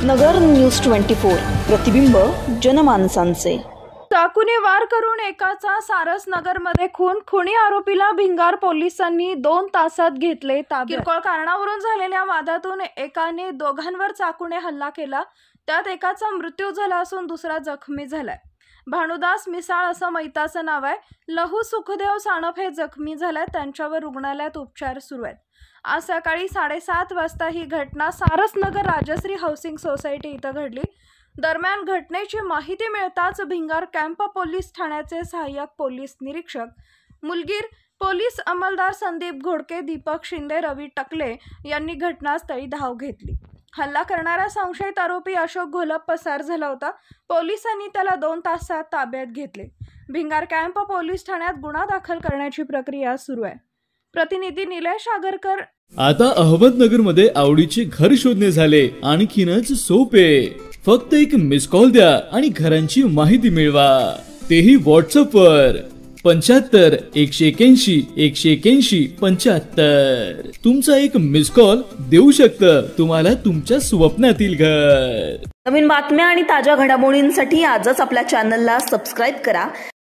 नगर news 24 प्रतिबिंब जनमानसांचे। चाकूने वार करून एकाचा सारसनगरमध्ये खुनी आरोपीला भिंगार पोलिसांनी 2 तासात घेतले ताब्यात। किरकोळ कारणावरून झालेल्या वादातून एकाने दोघांवर चाकूने हल्ला केला, त्यात एकाचा मृत्यू झाला असून दुसरा जखमी झालाय। भानुदास मिसाळ असं मैताचं नाव आहे। लहू सुखदेव सानप हे जखमी झाले, त्यांच्यावर रुग्णालयात उपचार सुरू आहेत। आज सकाळी 7:30 वाजता ही घटना सारसनगर राजश्री हाऊसिंग सोसायटी इथं घडली। दरम्यान घटनेची माहिती मिळताच भिंगार कॅम्प पोलीस ठाण्याचे सहाय्यक पोलीस निरीक्षक मुलगीर, पोलीस अंमलदार संदीप घोडके, दीपक शिंदे, रवी टकले यांनी घटनास्थळी धाव घेतली। हल्ला करणारा संशयित आरोपी अशोक घोलप पसार झाला होता। पोलिसांनी त्याला 2 तासात ताब्यात घेतले। भिंगार कॅम्प पोलीस ठाण्यात गुन्हा दाखल करण्याची प्रक्रिया सुरू आहे। प्रतिनिधी निलेश आगरकर। आता अहमदनगर मध्ये आवडीचे घर शोधणे झाले आणखीनच सोपे। फक्त एक मिस कॉल द्या आणि घरांची माहिती मिळवा, तेही व्हॉट्सअप वर 75 181 181 75। तुमचा एक मिस कॉल देऊ शकतं तुम्हाला तुमच्या स्वप्नातील घर। नवीन बातम्या आणि ताज्या घडामोडींसाठी आजच आपल्या चॅनलला सबस्क्राइब करा।